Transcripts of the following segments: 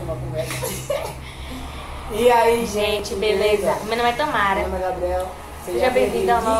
uma conversa. E aí, gente, beleza? Meu nome é Tamara. Meu nome é Gabriel. Seja bem-vindo ao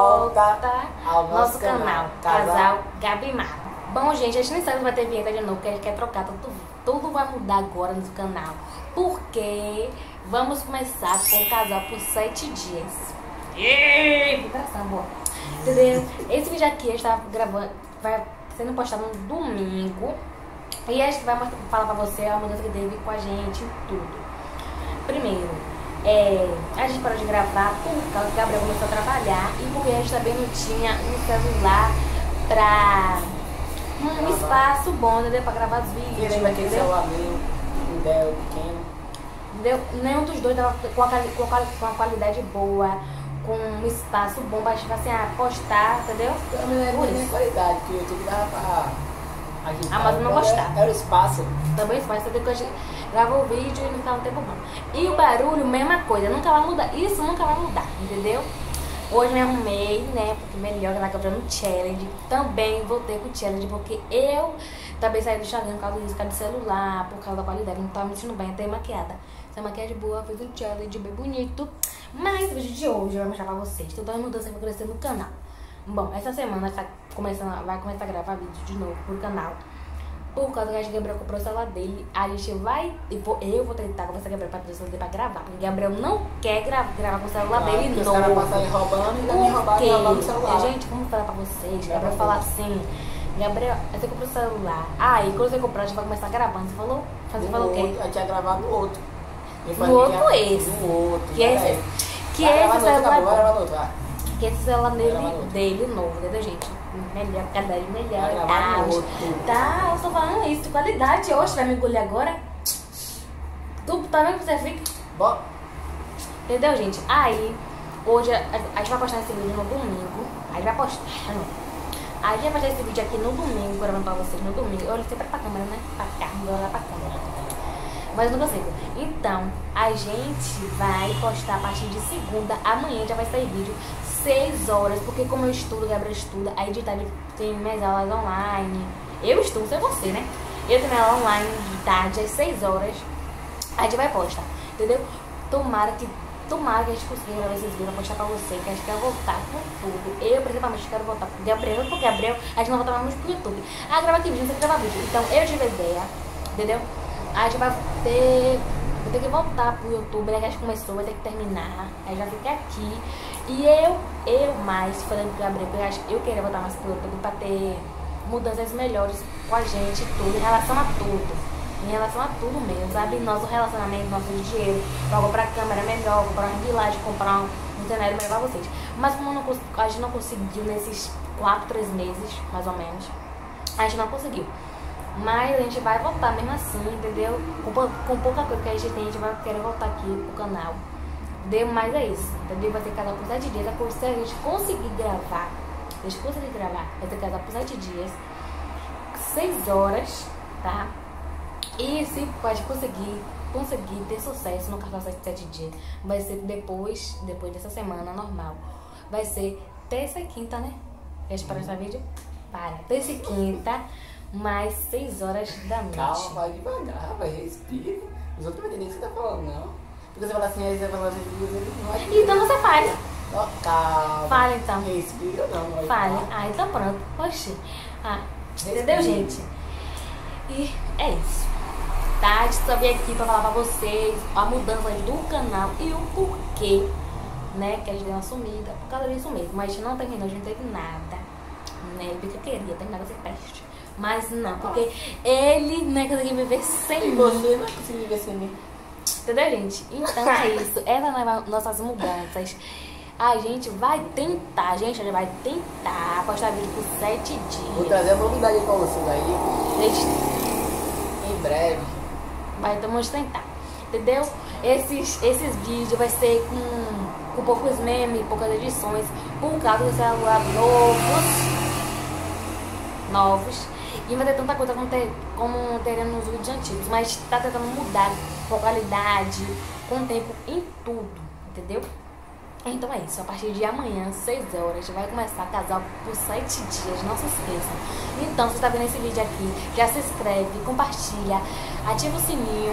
nosso canal Casal Gabimar. Bom, gente, a gente nem sabe se vai ter vinheta de novo, porque a gente quer trocar. Tudo vai mudar agora no canal. Porque vamos começar com o casal por 7 dias. Que vibração boa. Entendeu? Esse vídeo aqui a gente tá gravando, vai sendo postado no domingo. E a gente vai falar pra você a mudança que teve com a gente e tudo. Primeiro, a gente parou de gravar por causa que o Gabriel começou a trabalhar e porque a gente também não tinha um celular pra um espaço bom, entendeu? Pra gravar os vídeos. Querendo aquele celular meu, um Dell pequeno. Entendeu? Nenhum dos dois tava com a qualidade boa, com um espaço bom pra gente assim, postar, entendeu? Também não é nem qualidade, porque o YouTube dava pra agitar. Mas eu não gostava. Era o espaço. Também espaço, entendeu? Que a gente gravou o vídeo e não ficava um tempo bom. E o barulho, mesma coisa, nunca vai mudar. Isso nunca vai mudar, entendeu? Hoje me arrumei, né? Porque melhor que ela comprando um challenge. Também voltei com o challenge, porque eu também saí do Instagram por causa disso, por causa do celular, por causa da qualidade. Não tava me sentindo bem, até maquiada. Essa maquiagem boa, fiz um challenge bem bonito. Mas o vídeo de hoje eu vou mostrar pra vocês. Todas as mudanças que vão crescer no canal. Bom, essa semana vai começar a gravar vídeo de novo pro canal. Por causa que a Gabriel comprou o celular dele, a gente vai. Eu vou tentar conversar com o Gabriel pra ter o celular dele pra gravar. Porque o Gabriel não quer gravar com o celular dele novo. Os caras passam roubando e também roubando o celular. Gente, como falar pra vocês? Gabriel fala assim: Gabriel, você comprou o celular. Aí, quando você comprar, a gente vai começar gravando. Você falou? Você falou o quê? Eu tinha gravado no outro. No outro esse. No outro. Que esse celular. Que esse celular dele novo, entendeu, gente? Melhor, qualidade melhor. Tá, eu tô falando isso, de qualidade. Hoje vai me engolir agora. Tu tá vendo que você fica? Bom. Entendeu, gente? Aí, hoje a gente vai postar esse vídeo no domingo. Aí vai postar. Aí a gente vai postar esse vídeo aqui no domingo, gravando pra vocês no domingo. Eu olho sempre pra câmera, né? Pra cá, não vou olhar pra câmera. Mas eu não consigo. Então, a gente vai postar a partir de segunda. Amanhã já vai sair vídeo 6 horas. Porque como eu estudo, Gabriel estuda, aí de tarde tem minhas aulas online. Eu estudo, sei você, né? Eu tenho minha aula online de tarde às 6 horas. A gente vai postar, entendeu? Tomara que a gente consiga gravar esses vídeos, postar pra você, que a gente quer voltar com tudo. Eu, principalmente, quero voltar pro Gabriel. Porque Gabriel, a gente não volta mais pro YouTube. Ah, grava aqui vídeo, não sei gravar vídeo. Então, eu tive a ideia, entendeu? A gente vai ter que voltar pro YouTube, né? Que a gente começou, vai ter que terminar. Aí já fica aqui. E eu mais falando pro Gabriel, porque eu queria voltar mais pro YouTube pra ter mudanças melhores com a gente, tudo, em relação a tudo. Em relação a tudo mesmo, sabe? Nosso relacionamento, nosso dinheiro, pra comprar câmera melhor, comprar uma ring comprar um cenário melhor pra vocês. Mas como a gente não conseguiu nesses 4, 3 meses, mais ou menos, a gente não conseguiu. Mas a gente vai voltar mesmo assim, entendeu? Com pouca coisa que a gente tem, a gente vai querer voltar aqui pro canal. Entendeu? Mas é isso, entendeu? Vai ter casal por 7 dias. Se a gente conseguir gravar, vai ter casal por 7 dias, 6 horas, tá? E se pode conseguir ter sucesso no casal 7 dias, vai ser depois dessa semana normal. Vai ser terça e quinta, né? Quer esperar esse vídeo? Para. Terça e quinta. Mais 6 horas da noite. Calma, vai devagar, vai, respira. Os outros não entendem o que você tá falando, não. Porque você fala assim, aí você fala assim, não é. Então você fale. Oh, calma. Fale então. Respira, não. Vai. Fale. Ah, então pronto. Oxi. Entendeu, gente? E é isso. Tá? Estou aqui pra falar pra vocês a mudança do canal e o porquê, né? Que a gente deu uma sumida. Por causa disso mesmo. Mas a gente não terminou, a gente não teve nada. Né? Porque eu queria terminar esse teste. Mas não, porque ele não conseguiu viver sem mim. E você não conseguiu viver sem mim. Entendeu, gente? Então é isso. Essas são nossas mudanças. A gente vai tentar, postar vídeo por 7 dias. Vou trazer a novidade pra vocês aí. Gente, em breve. Vamos tentar. Entendeu? Esses vídeos vai ser com poucos memes, poucas edições. Por causa do celular novos. E vai ter tanta coisa como teremos nos vídeos antigos. Mas tá tentando mudar com qualidade, com tempo, em tudo. Entendeu? Então é isso, a partir de amanhã, 6 horas, a gente vai começar a casar por 7 dias, não se esqueçam. Então, se você tá vendo esse vídeo aqui, já se inscreve, compartilha, ativa o sininho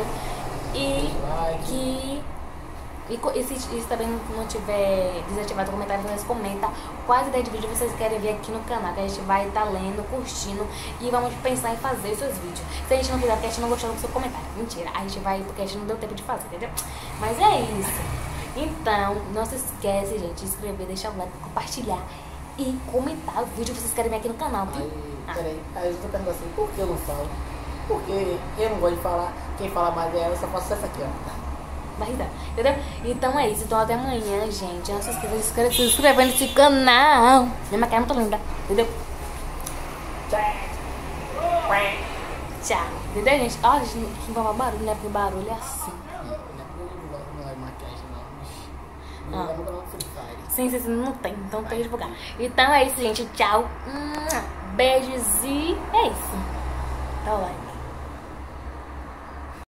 e se também não tiver desativado o comentário, vocês comentam quais ideias de vídeo vocês querem ver aqui no canal, que a gente vai estar lendo, curtindo e vamos pensar em fazer seus vídeos. Se a gente não fizer, porque a gente não gostou do seu comentário, mentira, a gente vai, porque a gente não deu tempo de fazer, entendeu? Mas é isso. Então, não se esquece, gente, de inscrever, deixar o like, compartilhar e comentar o vídeo que vocês querem ver aqui no canal, tá? Peraí, aí eu tô perguntando assim, por que eu não falo? Porque eu não gosto de falar, quem fala mais é ela, eu só faço essa aqui, ó. Barrida, entendeu? Então é isso, então até amanhã, gente. Não se esqueça de se inscrever nesse canal. Minha maquiagem é muito linda, entendeu? Tchau. Entendeu, gente? Ó, a gente não vai falar barulho, né? Porque barulho é assim. Não é maquiagem, não. Sim, não tem, então tem que divulgar. Então é isso, gente. Tchau. Beijos e é isso. Tá lá.